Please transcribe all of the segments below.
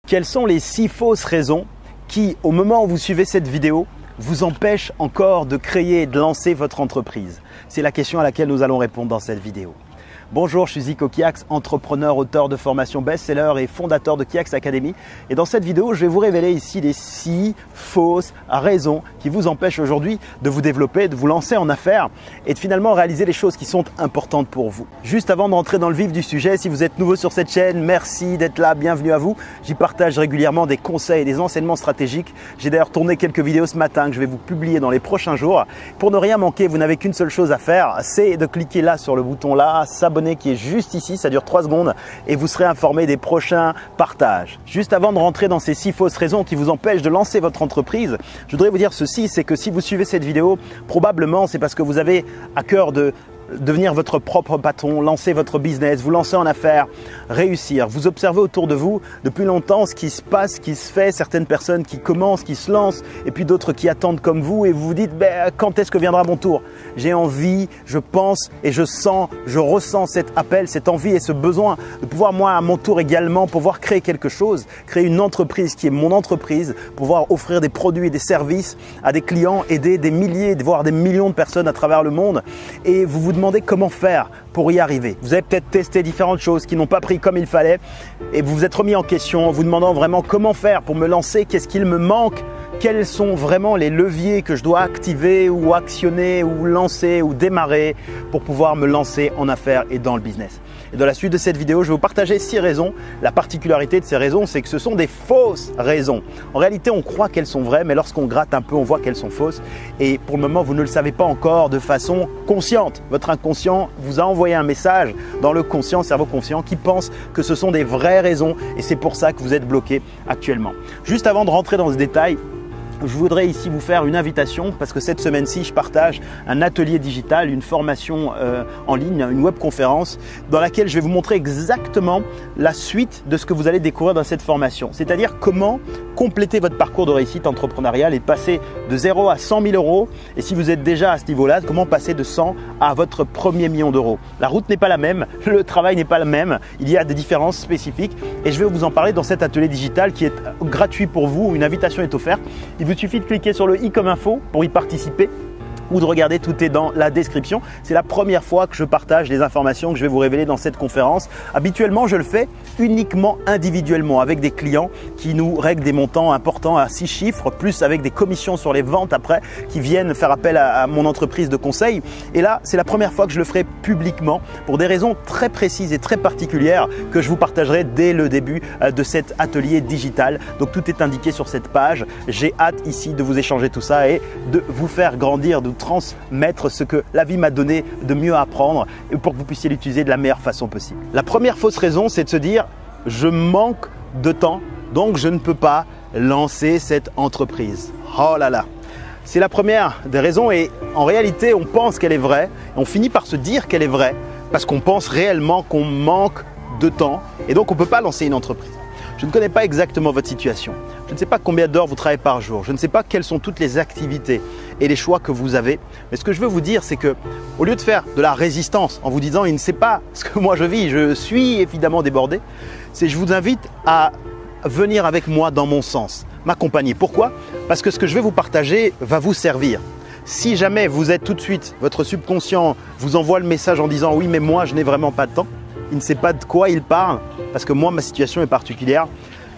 Quelles sont les 6 fausses raisons qui, au moment où vous suivez cette vidéo, vous empêchent encore de créer et de lancer votre entreprise? C'est la question à laquelle nous allons répondre dans cette vidéo. Bonjour, je suis Zico Kiax, entrepreneur, auteur de formation best-seller et fondateur de Kiax Academy. Et dans cette vidéo, je vais vous révéler ici les 6 fausses raisons qui vous empêchent aujourd'hui de vous développer, de vous lancer en affaires et de finalement réaliser les choses qui sont importantes pour vous. Juste avant de rentrer dans le vif du sujet, si vous êtes nouveau sur cette chaîne, merci d'être là, bienvenue à vous. J'y partage régulièrement des conseils et des enseignements stratégiques. J'ai d'ailleurs tourné quelques vidéos ce matin que je vais vous publier dans les prochains jours. Pour ne rien manquer, vous n'avez qu'une seule chose à faire, c'est de cliquer là sur le bouton là, s'abonner qui est juste ici, ça dure 3 secondes et vous serez informé des prochains partages. Juste avant de rentrer dans ces 6 fausses raisons qui vous empêchent de lancer votre entreprise, je voudrais vous dire ceci, c'est que si vous suivez cette vidéo, probablement c'est parce que vous avez à cœur de devenir votre propre patron, lancer votre business, vous lancer en affaires, réussir. Vous observez autour de vous depuis longtemps ce qui se passe, ce qui se fait, certaines personnes qui commencent, qui se lancent et puis d'autres qui attendent comme vous et vous vous dites quand est-ce que viendra mon tour? J'ai envie, je pense et je sens, je ressens cet appel, cette envie et ce besoin de pouvoir moi à mon tour également pouvoir créer quelque chose, créer une entreprise qui est mon entreprise, pouvoir offrir des produits et des services à des clients, aider des milliers, voire des millions de personnes à travers le monde et vous vous demandez comment faire pour y arriver. Vous avez peut-être testé différentes choses qui n'ont pas pris comme il fallait et vous vous êtes remis en question en vous demandant vraiment comment faire pour me lancer, qu'est-ce qu'il me manque, quels sont vraiment les leviers que je dois activer ou actionner ou lancer ou démarrer pour pouvoir me lancer en affaires et dans le business. Et dans la suite de cette vidéo, je vais vous partager 6 raisons. La particularité de ces raisons, c'est que ce sont des fausses raisons. En réalité, on croit qu'elles sont vraies, mais lorsqu'on gratte un peu, on voit qu'elles sont fausses. Et pour le moment, vous ne le savez pas encore de façon consciente. Votre inconscient vous a envoyé un message dans le conscient, cerveau conscient, qui pense que ce sont des vraies raisons. Et c'est pour ça que vous êtes bloqué actuellement. Juste avant de rentrer dans ce détail, je voudrais ici vous faire une invitation parce que cette semaine-ci, je partage un atelier digital, une formation en ligne, une webconférence dans laquelle je vais vous montrer exactement la suite de ce que vous allez découvrir dans cette formation. C'est-à-dire comment compléter votre parcours de réussite entrepreneuriale et passer de 0 à 100 000 euros. Et si vous êtes déjà à ce niveau-là, comment passer de 100 à votre premier million d'euros. La route n'est pas la même, le travail n'est pas le même, il y a des différences spécifiques et je vais vous en parler dans cet atelier digital qui est gratuit pour vous. Une invitation est offerte. Il vous suffit de cliquer sur le i comme info pour y participer ou de regarder, tout est dans la description. C'est la première fois que je partage les informations que je vais vous révéler dans cette conférence. Habituellement, je le fais uniquement individuellement avec des clients qui nous règlent des montants importants à 6 chiffres, plus avec des commissions sur les ventes après qui viennent faire appel à mon entreprise de conseil. Et là, c'est la première fois que je le ferai publiquement pour des raisons très précises et très particulières que je vous partagerai dès le début de cet atelier digital. Donc tout est indiqué sur cette page. J'ai hâte ici de vous échanger tout ça et de vous faire grandir, de transmettre ce que la vie m'a donné de mieux à apprendre et pour que vous puissiez l'utiliser de la meilleure façon possible. La première fausse raison, c'est de se dire « je manque de temps, donc je ne peux pas lancer cette entreprise ». Oh là là! C'est la première des raisons et en réalité, on pense qu'elle est vraie et on finit par se dire qu'elle est vraie parce qu'on pense réellement qu'on manque de temps et donc on ne peut pas lancer une entreprise. Je ne connais pas exactement votre situation. Je ne sais pas combien d'heures vous travaillez par jour. Je ne sais pas quelles sont toutes les activités et les choix que vous avez. Mais ce que je veux vous dire, c'est que au lieu de faire de la résistance en vous disant « il ne sait pas ce que moi je vis, je suis évidemment débordé », c'est je vous invite à venir avec moi dans mon sens, m'accompagner. Pourquoi? Parce que ce que je vais vous partager va vous servir. Si jamais vous êtes tout de suite, votre subconscient vous envoie le message en disant « oui, mais moi je n'ai vraiment pas de temps », il ne sait pas de quoi il parle, parce que moi, ma situation est particulière.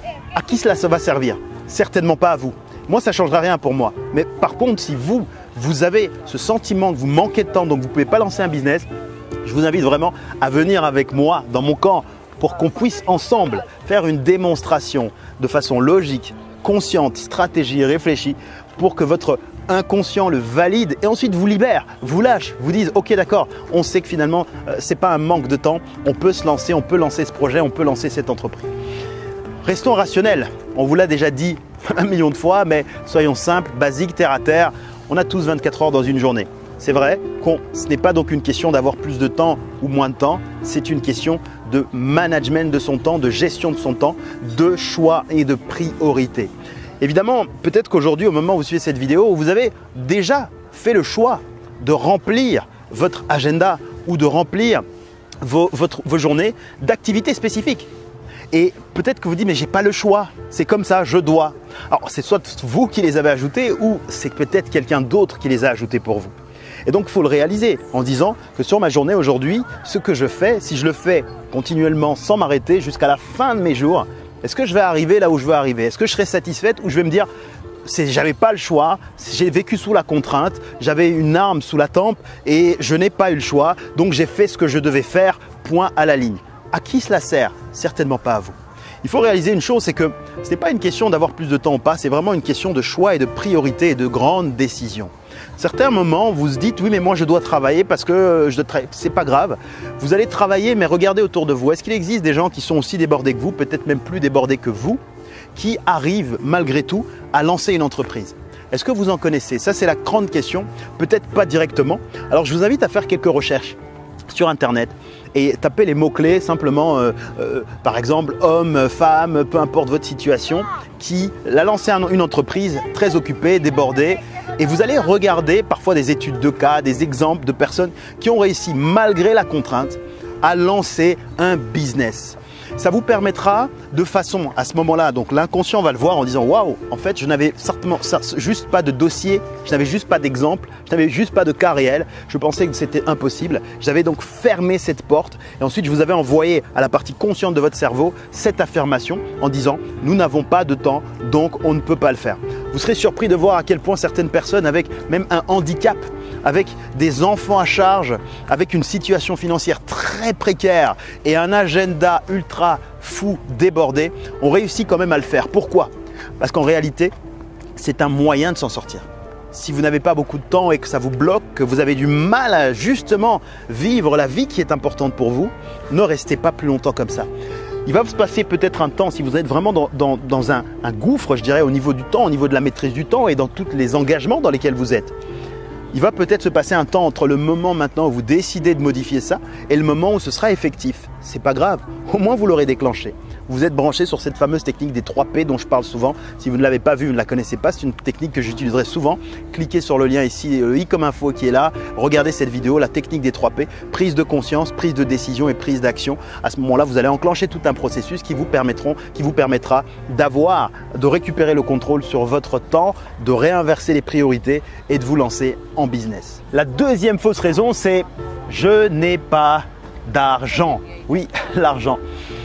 À qui cela va servir? Certainement pas à vous. Moi, ça ne changera rien pour moi. Mais par contre, si vous avez ce sentiment que vous manquez de temps, donc vous ne pouvez pas lancer un business, je vous invite vraiment à venir avec moi dans mon camp pour qu'on puisse ensemble faire une démonstration de façon logique, consciente, stratégie, réfléchie pour que votre inconscient le valide et ensuite vous libère, vous lâche, vous dise ok d'accord, on sait que finalement c'est pas un manque de temps, on peut se lancer, on peut lancer ce projet, on peut lancer cette entreprise. Restons rationnels, on vous l'a déjà dit 1 million de fois, mais soyons simples, basiques, terre à terre, on a tous 24 heures dans une journée. C'est vrai que ce n'est pas donc une question d'avoir plus de temps ou moins de temps, c'est une question de management de son temps, de gestion de son temps, de choix et de priorité. Évidemment, peut-être qu'aujourd'hui, au moment où vous suivez cette vidéo, vous avez déjà fait le choix de remplir votre agenda ou de remplir vos journées d'activités spécifiques. Et peut-être que vous dites, mais j'ai pas le choix, c'est comme ça, je dois. Alors c'est soit vous qui les avez ajoutés ou c'est peut-être quelqu'un d'autre qui les a ajoutés pour vous. Et donc il faut le réaliser en disant que sur ma journée aujourd'hui, ce que je fais, si je le fais continuellement sans m'arrêter jusqu'à la fin de mes jours, est-ce que je vais arriver là où je veux arriver? Est-ce que je serai satisfaite ou je vais me dire, j'avais pas le choix, j'ai vécu sous la contrainte, j'avais une arme sous la tempe et je n'ai pas eu le choix, donc j'ai fait ce que je devais faire, point à la ligne. À qui cela sert? Certainement pas à vous. Il faut réaliser une chose, c'est que ce n'est pas une question d'avoir plus de temps ou pas, c'est vraiment une question de choix et de priorité et de grandes décisions. Certains moments, vous se dites, oui mais moi je dois travailler parce que c'est pas grave. Vous allez travailler mais regardez autour de vous. Est-ce qu'il existe des gens qui sont aussi débordés que vous, peut-être même plus débordés que vous, qui arrivent malgré tout à lancer une entreprise? Est-ce que vous en connaissez? Ça c'est la grande question, peut-être pas directement. Alors je vous invite à faire quelques recherches sur internet et taper les mots-clés simplement, par exemple homme, femme, peu importe votre situation, qui a lancé une entreprise très occupée, débordée. Et vous allez regarder parfois des études de cas, des exemples de personnes qui ont réussi malgré la contrainte à lancer un business. Ça vous permettra de façon, à ce moment-là, donc l'inconscient va le voir en disant « Waouh, en fait, je n'avais certainement juste pas de dossier, je n'avais juste pas d'exemple, je n'avais juste pas de cas réel, je pensais que c'était impossible. » J'avais donc fermé cette porte et ensuite je vous avais envoyé à la partie consciente de votre cerveau cette affirmation en disant « Nous n'avons pas de temps, donc on ne peut pas le faire. » Vous serez surpris de voir à quel point certaines personnes avec même un handicap, avec des enfants à charge, avec une situation financière très précaire et un agenda ultra fou, débordé, ont réussi quand même à le faire. Pourquoi? Parce qu'en réalité, c'est un moyen de s'en sortir. Si vous n'avez pas beaucoup de temps et que ça vous bloque, que vous avez du mal à justement vivre la vie qui est importante pour vous, ne restez pas plus longtemps comme ça. Il va se passer peut-être un temps, si vous êtes vraiment dans un gouffre, je dirais, au niveau du temps, au niveau de la maîtrise du temps et dans tous les engagements dans lesquels vous êtes. Il va peut-être se passer un temps entre le moment maintenant où vous décidez de modifier ça et le moment où ce sera effectif. C'est pas grave, au moins vous l'aurez déclenché. Vous êtes branché sur cette fameuse technique des 3 P dont je parle souvent. Si vous ne l'avez pas vue, vous ne la connaissez pas, c'est une technique que j'utiliserai souvent. Cliquez sur le lien ici, le i comme info qui est là. Regardez cette vidéo, la technique des 3 P. Prise de conscience, prise de décision et prise d'action. À ce moment-là, vous allez enclencher tout un processus qui vous permettra de récupérer le contrôle sur votre temps, de réinverser les priorités et de vous lancer en business. La deuxième fausse raison, c'est « je n'ai pas d'argent ». Oui, l'argent.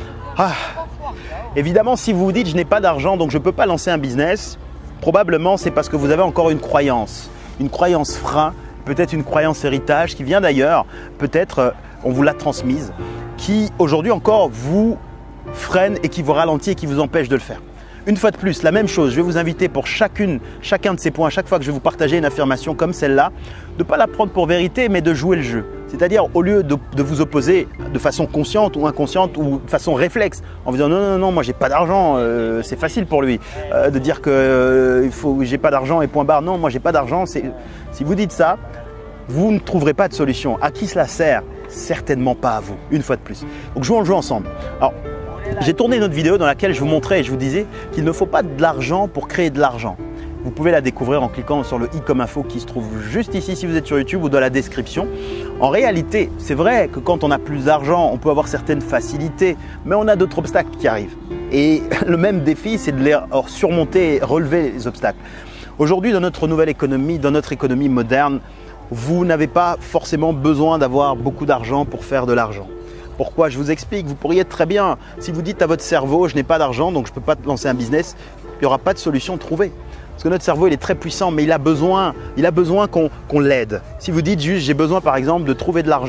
Évidemment, si vous vous dites « je n'ai pas d'argent, donc je ne peux pas lancer un business », probablement c'est parce que vous avez encore une croyance frein, peut-être une croyance héritage qui vient d'ailleurs, peut-être on vous l'a transmise, qui aujourd'hui encore vous freine et qui vous ralentit et qui vous empêche de le faire. Une fois de plus, la même chose, je vais vous inviter pour chacun de ces points, à chaque fois que je vais vous partager une affirmation comme celle-là, de ne pas la prendre pour vérité, mais de jouer le jeu. C'est-à-dire, au lieu de vous opposer de façon consciente ou inconsciente ou de façon réflexe, en vous disant non, moi j'ai pas d'argent, c'est facile pour lui de dire que j'ai pas d'argent et point barre. Non, moi j'ai pas d'argent. Si vous dites ça, vous ne trouverez pas de solution. À qui cela sert? Certainement pas à vous, une fois de plus. Donc jouons le jeu ensemble. Alors, j'ai tourné une autre vidéo dans laquelle je vous montrais et je vous disais qu'il ne faut pas de l'argent pour créer de l'argent. Vous pouvez la découvrir en cliquant sur le i comme info qui se trouve juste ici si vous êtes sur YouTube ou dans la description. En réalité, c'est vrai que quand on a plus d'argent, on peut avoir certaines facilités, mais on a d'autres obstacles qui arrivent. Et le même défi, c'est de les surmonter et relever les obstacles. Aujourd'hui, dans notre nouvelle économie, dans notre économie moderne, vous n'avez pas forcément besoin d'avoir beaucoup d'argent pour faire de l'argent. Pourquoi? Je vous explique. Vous pourriez très bien, si vous dites à votre cerveau « je n'ai pas d'argent, donc je ne peux pas lancer un business », il n'y aura pas de solution trouvée. Parce que notre cerveau, il est très puissant, mais il a besoin qu'on l'aide. Si vous dites juste « j'ai besoin par exemple de trouver de l'argent »,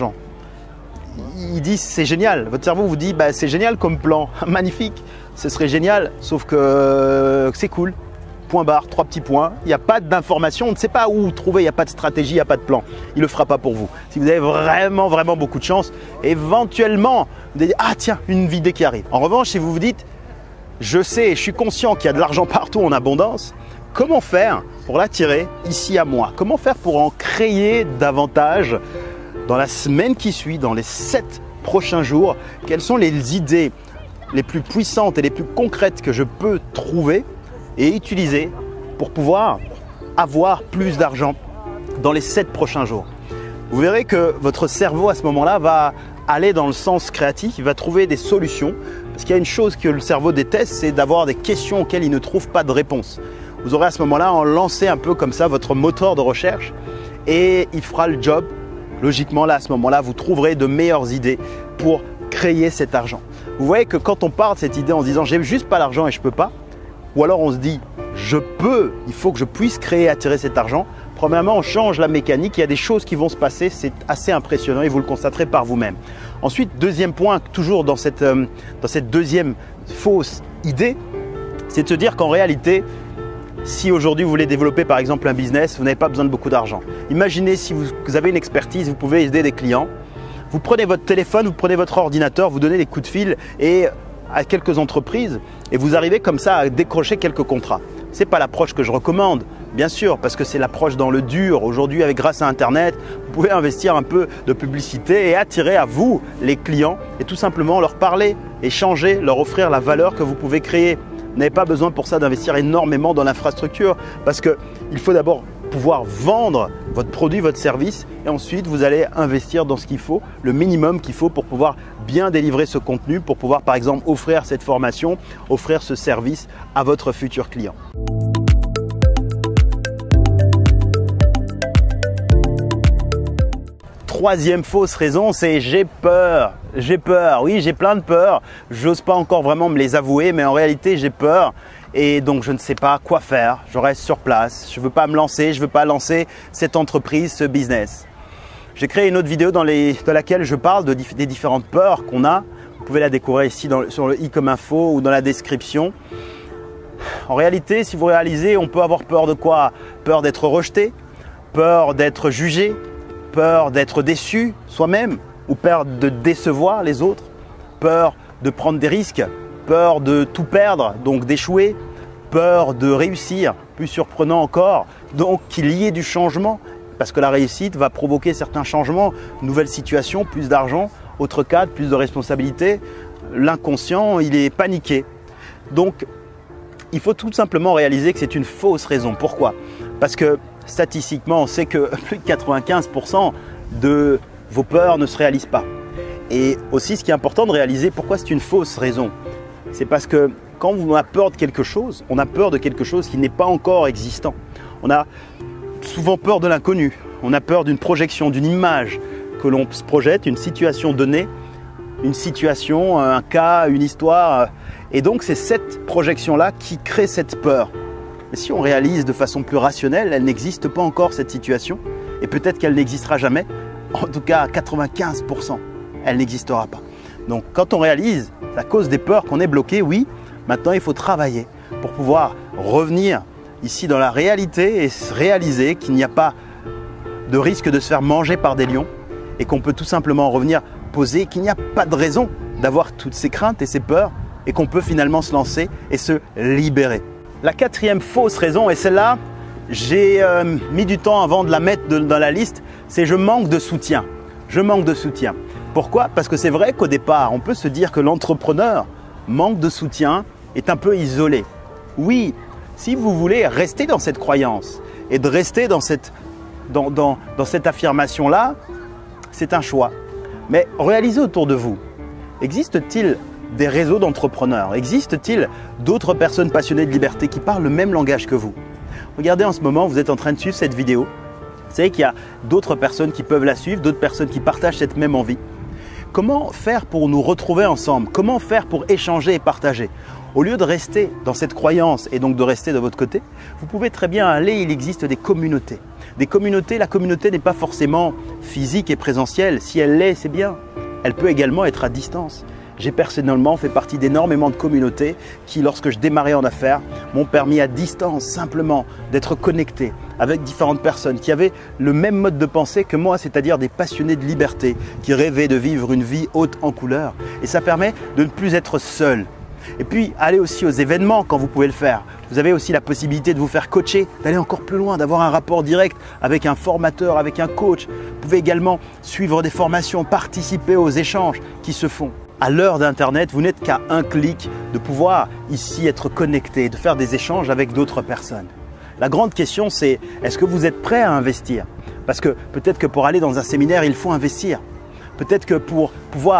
il dit « c'est génial ». Votre cerveau vous dit bah, « c'est génial comme plan, magnifique, ce serait génial, sauf que c'est cool ». Point barre, 3 petits points, il n'y a pas d'information, on ne sait pas où trouver, il n'y a pas de stratégie, il n'y a pas de plan. Il ne le fera pas pour vous. Si vous avez vraiment beaucoup de chance, éventuellement, vous allez dire « ah tiens, une idée qui arrive ». En revanche, si vous vous dites « je sais, je suis conscient qu'il y a de l'argent partout en abondance », comment faire pour l'attirer ici à moi? Comment faire pour en créer davantage dans la semaine qui suit, dans les 7 prochains jours? Quelles sont les idées les plus puissantes et les plus concrètes que je peux trouver et utiliser pour pouvoir avoir plus d'argent dans les 7 prochains jours? Vous verrez que votre cerveau à ce moment-là va aller dans le sens créatif, il va trouver des solutions Parce qu'il y a une chose que le cerveau déteste, c'est d'avoir des questions auxquelles il ne trouve pas de réponse. Vous aurez à ce moment-là lancé un peu comme ça votre moteur de recherche et il fera le job. Logiquement, là, à ce moment-là, vous trouverez de meilleures idées pour créer cet argent. Vous voyez que quand on part de cette idée en se disant « j'ai juste pas l'argent et je peux pas », ou alors on se dit « je peux, il faut que je puisse créer et attirer cet argent », premièrement, on change la mécanique, il y a des choses qui vont se passer, c'est assez impressionnant et vous le constaterez par vous-même. Ensuite, deuxième point, toujours dans cette deuxième fausse idée, c'est de se dire qu'en réalité, si aujourd'hui vous voulez développer par exemple un business, vous n'avez pas besoin de beaucoup d'argent. Imaginez si vous avez une expertise, vous pouvez aider des clients. Vous prenez votre téléphone, vous prenez votre ordinateur, vous donnez des coups de fil à quelques entreprises et vous arrivez comme ça à décrocher quelques contrats. Ce n'est pas l'approche que je recommande, bien sûr, parce que c'est l'approche dans le dur. Aujourd'hui, grâce à Internet, vous pouvez investir un peu de publicité et attirer à vous les clients et tout simplement leur parler, échanger, leur offrir la valeur que vous pouvez créer. Vous n'avez pas besoin pour ça d'investir énormément dans l'infrastructure parce qu'il faut d'abord pouvoir vendre votre produit, votre service et ensuite vous allez investir dans ce qu'il faut, le minimum qu'il faut pour pouvoir bien délivrer ce contenu, pour pouvoir par exemple offrir cette formation, offrir ce service à votre futur client. Troisième fausse raison, c'est j'ai peur. J'ai peur, oui, j'ai plein de peurs. J'ose pas encore vraiment me les avouer, mais en réalité, j'ai peur. Et donc, je ne sais pas quoi faire. Je reste sur place. Je ne veux pas me lancer. Je ne veux pas lancer cette entreprise, ce business. J'ai créé une autre vidéo dans laquelle je parle des différentes peurs qu'on a. Vous pouvez la découvrir ici sur le i comme info ou dans la description. En réalité, si vous réalisez, on peut avoir peur de quoi? Peur d'être rejeté, peur d'être jugé, peur d'être déçu soi-même ou peur de décevoir les autres, peur de prendre des risques, peur de tout perdre, donc d'échouer, peur de réussir, plus surprenant encore, donc qu'il y ait du changement parce que la réussite va provoquer certains changements, nouvelles situations, plus d'argent, autre cadre, plus de responsabilités. L'inconscient, il est paniqué. Donc, il faut tout simplement réaliser que c'est une fausse raison. Pourquoi? Parce que statistiquement, on sait que plus de 95% de vos peurs ne se réalisent pas. Et aussi, ce qui est important de réaliser, pourquoi c'est une fausse raison? C'est parce que quand on a peur de quelque chose, on a peur de quelque chose qui n'est pas encore existant. On a souvent peur de l'inconnu. On a peur d'une projection, d'une image que l'on se projette, une situation donnée, une situation, un cas, une histoire. Et donc, c'est cette projection-là qui crée cette peur. Mais si on réalise de façon plus rationnelle, elle n'existe pas encore cette situation. Et peut-être qu'elle n'existera jamais. En tout cas, à 95%, elle n'existera pas. Donc, quand on réalise la cause des peurs qu'on est bloqué, oui, maintenant il faut travailler pour pouvoir revenir ici dans la réalité et se réaliser qu'il n'y a pas de risque de se faire manger par des lions et qu'on peut tout simplement revenir poser, qu'il n'y a pas de raison d'avoir toutes ces craintes et ces peurs et qu'on peut finalement se lancer et se libérer. La quatrième fausse raison, et celle-là, j'ai mis du temps avant de la mettre dans la liste, c'est je manque de soutien. Je manque de soutien. Pourquoi? Parce que c'est vrai qu'au départ, on peut se dire que l'entrepreneur manque de soutien, est un peu isolé. Oui, si vous voulez rester dans cette croyance et de rester dans cette affirmation-là, c'est un choix. Mais réalisez autour de vous, existe-t-il des réseaux d'entrepreneurs? Existe-t-il d'autres personnes passionnées de liberté qui parlent le même langage que vous? Regardez en ce moment, vous êtes en train de suivre cette vidéo. Vous savez qu'il y a d'autres personnes qui peuvent la suivre, d'autres personnes qui partagent cette même envie. Comment faire pour nous retrouver ensemble? Comment faire pour échanger et partager? Au lieu de rester dans cette croyance et donc de rester de votre côté, vous pouvez très bien aller, il existe des communautés. Des communautés, la communauté n'est pas forcément physique et présentielle. Si elle l'est, c'est bien. Elle peut également être à distance. J'ai personnellement fait partie d'énormément de communautés qui, lorsque je démarrais en affaires, m'ont permis à distance simplement d'être connecté avec différentes personnes qui avaient le même mode de pensée que moi, c'est-à-dire des passionnés de liberté qui rêvaient de vivre une vie haute en couleurs. Et ça permet de ne plus être seul. Et puis, allez aussi aux événements quand vous pouvez le faire. Vous avez aussi la possibilité de vous faire coacher, d'aller encore plus loin, d'avoir un rapport direct avec un formateur, avec un coach. Vous pouvez également suivre des formations, participer aux échanges qui se font. À l'heure d'Internet, vous n'êtes qu'à un clic de pouvoir ici être connecté, de faire des échanges avec d'autres personnes. La grande question, c'est est-ce que vous êtes prêt à investir? Parce que peut-être que pour aller dans un séminaire, il faut investir. Peut-être que pour pouvoir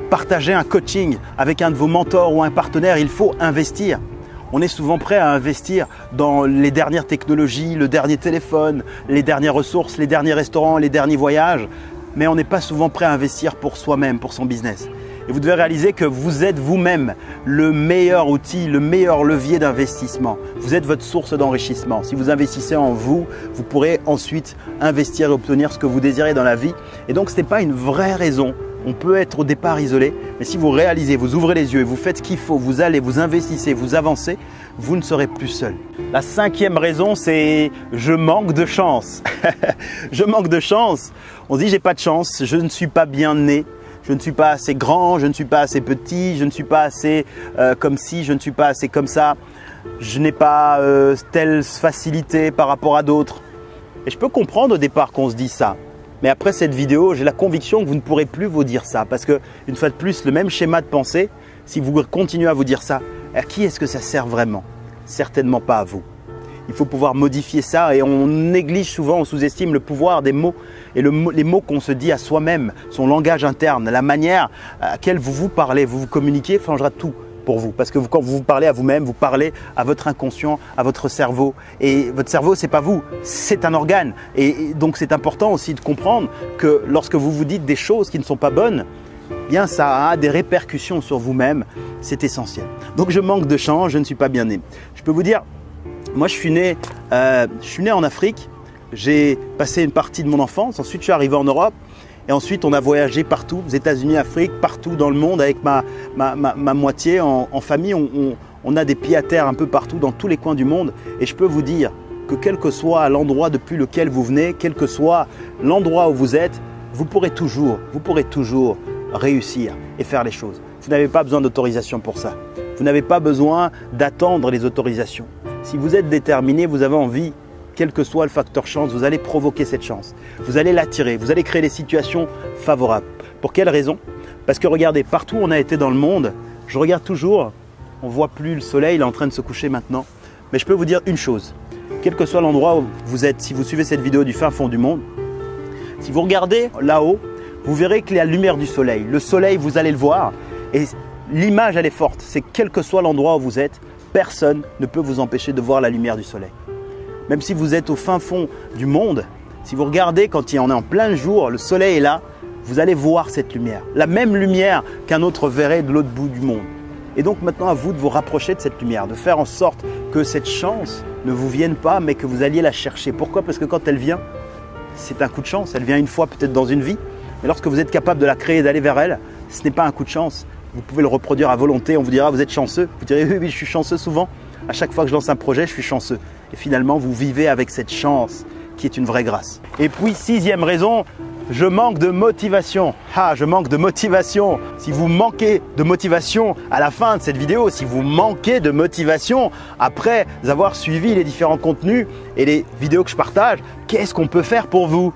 partager un coaching avec un de vos mentors ou un partenaire, il faut investir. On est souvent prêt à investir dans les dernières technologies, le dernier téléphone, les dernières ressources, les derniers restaurants, les derniers voyages, mais on n'est pas souvent prêt à investir pour soi-même, pour son business. Et vous devez réaliser que vous êtes vous-même le meilleur outil, le meilleur levier d'investissement. Vous êtes votre source d'enrichissement. Si vous investissez en vous, vous pourrez ensuite investir et obtenir ce que vous désirez dans la vie. Et donc, ce n'est pas une vraie raison. On peut être au départ isolé, mais si vous réalisez, vous ouvrez les yeux et vous faites ce qu'il faut, vous allez, vous investissez, vous avancez, vous ne serez plus seul. La 5e raison, c'est « je manque de chance ». Je manque de chance. On se dit « j'ai pas de chance, je ne suis pas bien né ». Je ne suis pas assez grand, je ne suis pas assez petit, je ne suis pas assez comme ci, je ne suis pas assez comme ça. Je n'ai pas telle facilité par rapport à d'autres. Et je peux comprendre au départ qu'on se dise ça. Mais après cette vidéo, j'ai la conviction que vous ne pourrez plus vous dire ça. Parce que, une fois de plus, le même schéma de pensée, si vous continuez à vous dire ça, à qui est-ce que ça sert vraiment? Certainement pas à vous. Il faut pouvoir modifier ça et on néglige souvent, on sous-estime le pouvoir des mots et les mots qu'on se dit à soi-même, son langage interne, la manière à laquelle vous vous parlez, vous vous communiquez changera tout pour vous. Parce que quand vous vous parlez à vous-même, vous parlez à votre inconscient, à votre cerveau. Et votre cerveau, c'est pas vous, c'est un organe. Et donc c'est important aussi de comprendre que lorsque vous vous dites des choses qui ne sont pas bonnes, bien ça a des répercussions sur vous-même, c'est essentiel. Donc je manque de chance, je ne suis pas bien né. Je peux vous dire, moi je suis né en Afrique, j'ai passé une partie de mon enfance, ensuite je suis arrivé en Europe et ensuite on a voyagé partout, aux États-Unis, Afrique, partout dans le monde avec ma moitié en famille. On a des pieds à terre un peu partout dans tous les coins du monde et je peux vous dire que quel que soit l'endroit depuis lequel vous venez, quel que soit l'endroit où vous êtes, vous pourrez toujours réussir et faire les choses. Vous n'avez pas besoin d'autorisation pour ça. Vous n'avez pas besoin d'attendre les autorisations. Si vous êtes déterminé, vous avez envie, quel que soit le facteur chance, vous allez provoquer cette chance. Vous allez l'attirer, vous allez créer des situations favorables. Pour quelle raison? Parce que regardez, partout où on a été dans le monde, je regarde toujours, on ne voit plus le soleil, il est en train de se coucher maintenant. Mais je peux vous dire une chose, quel que soit l'endroit où vous êtes, si vous suivez cette vidéo du fin fond du monde, si vous regardez là-haut, vous verrez qu'il y a la lumière du soleil. Le soleil, vous allez le voir et l'image, elle est forte. C'est quel que soit l'endroit où vous êtes, personne ne peut vous empêcher de voir la lumière du soleil. Même si vous êtes au fin fond du monde, si vous regardez quand on est en plein jour, le soleil est là, vous allez voir cette lumière. La même lumière qu'un autre verrait de l'autre bout du monde. Et donc maintenant à vous de vous rapprocher de cette lumière, de faire en sorte que cette chance ne vous vienne pas, mais que vous alliez la chercher. Pourquoi? Parce que quand elle vient, c'est un coup de chance. Elle vient une fois peut-être dans une vie. Mais lorsque vous êtes capable de la créer et d'aller vers elle, ce n'est pas un coup de chance. Vous pouvez le reproduire à volonté. On vous dira, vous êtes chanceux. Vous direz, oui, je suis chanceux souvent. À chaque fois que je lance un projet, je suis chanceux. Et finalement, vous vivez avec cette chance qui est une vraie grâce. Et puis, 6e raison, je manque de motivation. Ah, je manque de motivation. Si vous manquez de motivation à la fin de cette vidéo, si vous manquez de motivation après avoir suivi les différents contenus et les vidéos que je partage, qu'est-ce qu'on peut faire pour vous?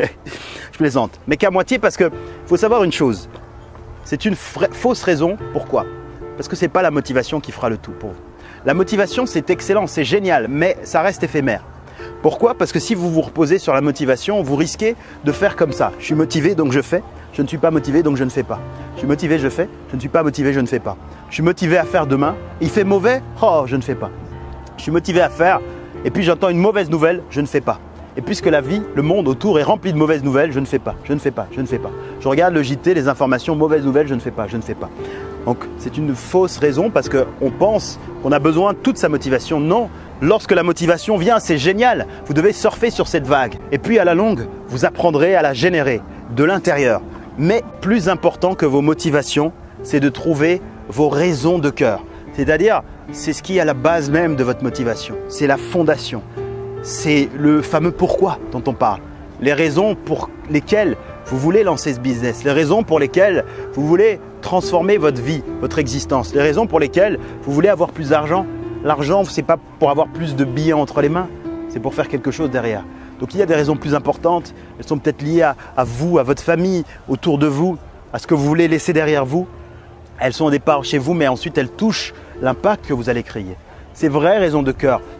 Je plaisante, mais qu'à moitié parce qu'il faut savoir une chose. C'est une fausse raison. Pourquoi? Parce que ce n'est pas la motivation qui fera le tout pour vous. La motivation, c'est excellent, c'est génial, mais ça reste éphémère. Pourquoi? Parce que si vous vous reposez sur la motivation, vous risquez de faire comme ça. Je suis motivé, donc je fais. Je ne suis pas motivé, donc je ne fais pas. Je suis motivé, je fais. Je ne suis pas motivé, je ne fais pas. Je suis motivé à faire demain. Il fait mauvais, oh, je ne fais pas. Je suis motivé à faire, et puis j'entends une mauvaise nouvelle, je ne fais pas. Et puisque la vie, le monde autour est rempli de mauvaises nouvelles, je ne fais pas, je ne fais pas, je ne fais pas. Je regarde le JT, les informations, mauvaises nouvelles, je ne fais pas, je ne fais pas. Donc c'est une fausse raison parce qu'on pense qu'on a besoin de toute sa motivation. Non, lorsque la motivation vient, c'est génial. Vous devez surfer sur cette vague. Et puis à la longue, vous apprendrez à la générer de l'intérieur. Mais plus important que vos motivations, c'est de trouver vos raisons de cœur. C'est-à-dire, c'est ce qui est à la base même de votre motivation. C'est la fondation. C'est le fameux pourquoi dont on parle. Les raisons pour lesquelles vous voulez lancer ce business. Les raisons pour lesquelles vous voulez transformer votre vie, votre existence. Les raisons pour lesquelles vous voulez avoir plus d'argent. L'argent, ce n'est pas pour avoir plus de billets entre les mains. C'est pour faire quelque chose derrière. Donc il y a des raisons plus importantes. Elles sont peut-être liées à vous, à votre famille, autour de vous, à ce que vous voulez laisser derrière vous. Elles sont au départ chez vous, mais ensuite elles touchent l'impact que vous allez créer. Ces vraies raisons de cœur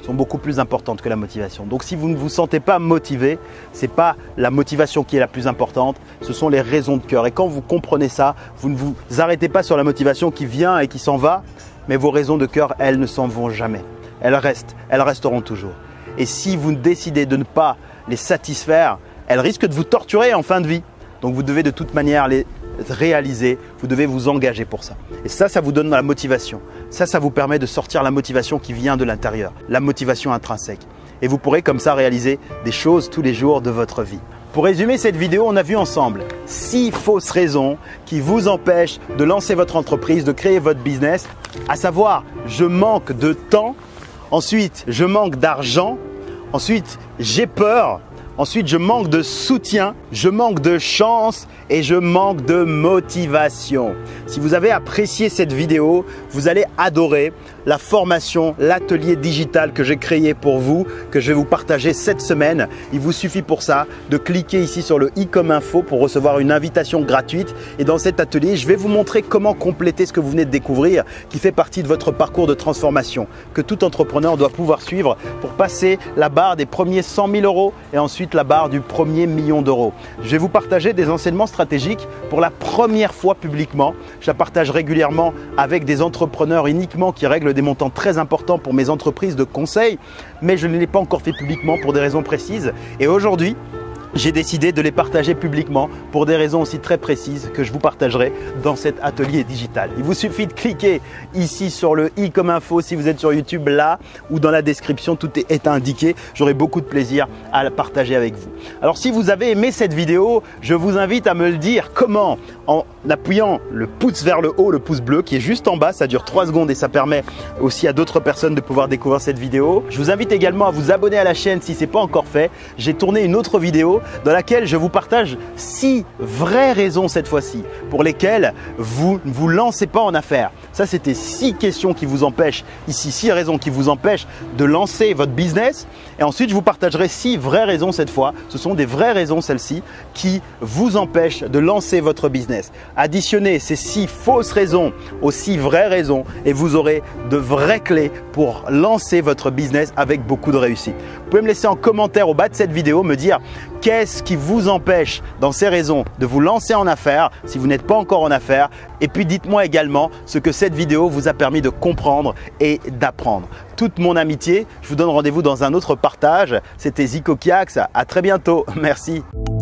sont beaucoup plus importantes que la motivation. Donc si vous ne vous sentez pas motivé, ce n'est pas la motivation qui est la plus importante, ce sont les raisons de cœur. Et quand vous comprenez ça, vous ne vous arrêtez pas sur la motivation qui vient et qui s'en va, mais vos raisons de cœur, elles ne s'en vont jamais. Elles restent, elles resteront toujours. Et si vous décidez de ne pas les satisfaire, elles risquent de vous torturer en fin de vie. Donc vous devez de toute manière les réaliser, vous devez vous engager pour ça. Et ça vous donne la motivation. Ça vous permet de sortir la motivation qui vient de l'intérieur, la motivation intrinsèque. Et vous pourrez comme ça réaliser des choses tous les jours de votre vie. Pour résumer cette vidéo, on a vu ensemble 6 fausses raisons qui vous empêchent de lancer votre entreprise, de créer votre business, à savoir je manque de temps, ensuite je manque d'argent, ensuite j'ai peur, ensuite je manque de soutien, je manque de chance et je manque de motivation. Si vous avez apprécié cette vidéo, vous allez adorer la formation, l'atelier digital que j'ai créé pour vous, que je vais vous partager cette semaine. Il vous suffit pour ça de cliquer ici sur le i comme info pour recevoir une invitation gratuite. Et dans cet atelier, je vais vous montrer comment compléter ce que vous venez de découvrir, qui fait partie de votre parcours de transformation, que tout entrepreneur doit pouvoir suivre pour passer la barre des premiers 100 000 € et ensuite la barre du premier million d'euros. Je vais vous partager des enseignements stratégiques pour la première fois publiquement. Je la partage régulièrement avec des entrepreneurs uniquement qui règlent des montants très importants pour mes entreprises de conseil, mais je ne l'ai pas encore fait publiquement pour des raisons précises. Et aujourd'hui, j'ai décidé de les partager publiquement pour des raisons aussi très précises que je vous partagerai dans cet atelier digital. Il vous suffit de cliquer ici sur le i comme info si vous êtes sur YouTube, là ou dans la description, tout est indiqué. J'aurai beaucoup de plaisir à la partager avec vous. Alors si vous avez aimé cette vidéo, je vous invite à me le dire comment, en appuyant le pouce vers le haut, le pouce bleu qui est juste en bas, ça dure 3 secondes et ça permet aussi à d'autres personnes de pouvoir découvrir cette vidéo. Je vous invite également à vous abonner à la chaîne si ce n'est pas encore fait. J'ai tourné une autre vidéo dans laquelle je vous partage 6 vraies raisons cette fois-ci pour lesquelles vous ne vous lancez pas en affaires. Ça, c'était 6 questions qui vous empêchent, ici 6 raisons qui vous empêchent de lancer votre business. Et ensuite, je vous partagerai 6 vraies raisons cette fois. Ce sont des vraies raisons celles-ci qui vous empêchent de lancer votre business. Additionnez ces 6 fausses raisons aux 6 vraies raisons et vous aurez de vraies clés pour lancer votre business avec beaucoup de réussite. Vous pouvez me laisser en commentaire au bas de cette vidéo, me dire qu'est-ce qui vous empêche dans ces raisons de vous lancer en affaires si vous n'êtes pas encore en affaires. Et puis dites-moi également ce que cette vidéo vous a permis de comprendre et d'apprendre. Toute mon amitié, je vous donne rendez-vous dans un autre partage. C'était Zico Kiax, à très bientôt, merci.